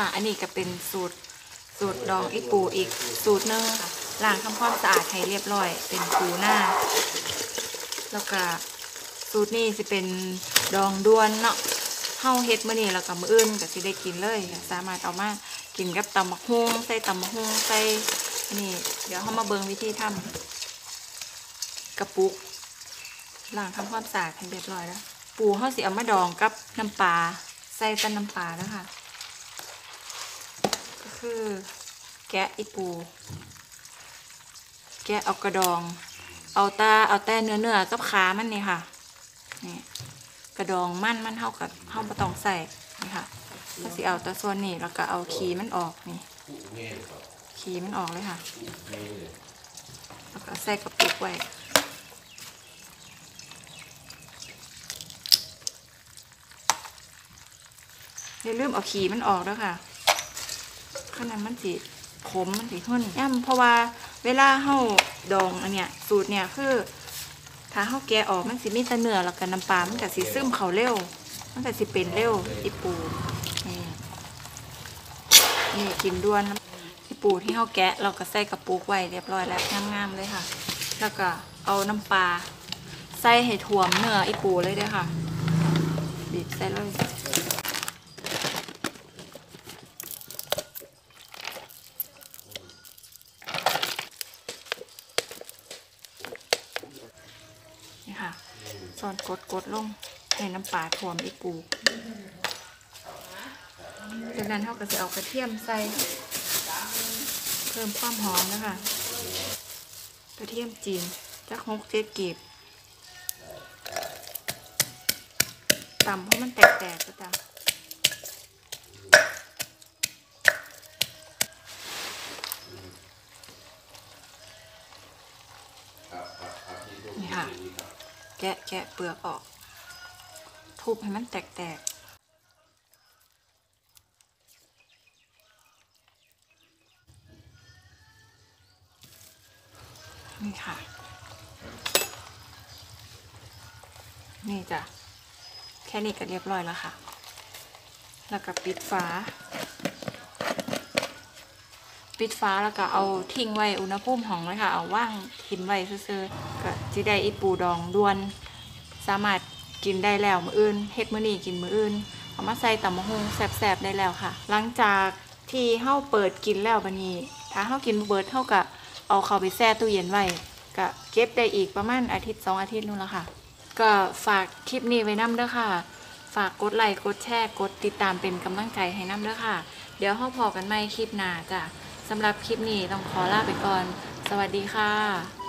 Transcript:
ค่ะอันนี้ก็เป็นสูตรดองอีปูอีกสูตรนึงค่ะล้างทำความสะอาดให้เรียบร้อยเป็นปูหน้าแล้วก็สูตรนี้จะเป็นดองด้วนเนาะเฮาเฮ็ดมื้อนี้แล้วก็มื้ออื่นก็สิได้กินเลยสามารถเอามากินกับตำบักหุ่งใส่ตำบักหุ่งใส่นี่เดี๋ยวเฮามาเบิ่งวิธีทำกระปุกล้างทำความสะอาดให้เรียบร้อยแล้วปูเฮาสิเอามาดองกับน้ำปลาใส่เป็นน้ำปลาแล้วค่ะก็คือแกะอีปูแกะเอากระดองเอาแต่เนื้อกับขามันนี่ค่ะนี่กระดองมันเท่ากับเท่าบ่ต้องใส่นี่ค่ะก็สิเอาแต่ส่วนนี้แล้วก็เอาขี้มันออกนี่ขี้มันออกเลยค่ะแล้วก็ใส่กระปุกไว้อย่าลืมเอาขี้มันออกด้วยค่ะขนาดมันสิขมมันสิหุ่นย่ำเพราะว่าเวลาเฮาดองอันเนี้ยสูตรเนี่ยคือถ้าเฮาแกะออกมันสิมีแต่เนื้อแล้วก็น้ำปลามันก็สิซึมเข้าเร็วมันก็สิเป็นเร็วอีปูนี่กินด้วนอีปูที่เฮาแกะเราก็ใส่กระปุกไว้เรียบร้อยแล้วงามๆเลยค่ะแล้วก็เอาน้ำปลาใส่ให้ท่วมเนื้ออีปูเลยเด้อค่ะบีบใส่เลยส่วนกดลงให้น้ำปลาท่วมอีปูจากนั้นเราก็จะเอากระเทียมใส่เพิ่มความหอมนะคะกระเทียมจีนจัก6-7 กีบตำเพราะมันแตกก็จ้ะนี่ค่ะแกะเปลือกออกทุบให้มันแตกนี่ค่ะนี่จ้ะแค่นี้ก็เรียบร้อยแล้วค่ะแล้วก็ปิดฝาแล้วก็เอาทิ้งไว้อุณหภูมิห้องเลยค่ะเอาว่างทิ้งไว้ซื่อๆก็จะได้อีปูดองด้วนสามารถกินได้แล้วมื้ออื่นเฮ็ดมื้อนี้กินมื้ออื่นเอามาใส่ตำบักหุ่งแซ่บๆได้แล้วค่ะหลังจากที่เฮาเปิดกินแล้วบัดนี้ถ้าเฮากินบ่เบิดเฮาก็เอาเข้าไปแช่ตู้เย็นไว้ก็เก็บได้อีกประมาณอาทิตย์2 อาทิตย์นู่นละค่ะก็ฝากคลิปนี้ไว้นำเด้อค่ะฝากกดไลค์กดแชร์กดติดตามเป็นกำลังใจให้นำเด้อค่ะเดี๋ยวเฮาพอกันใหม่คลิปหน้าจ้ะสำหรับคลิปนี้ต้องขอลาไปก่อนสวัสดีค่ะ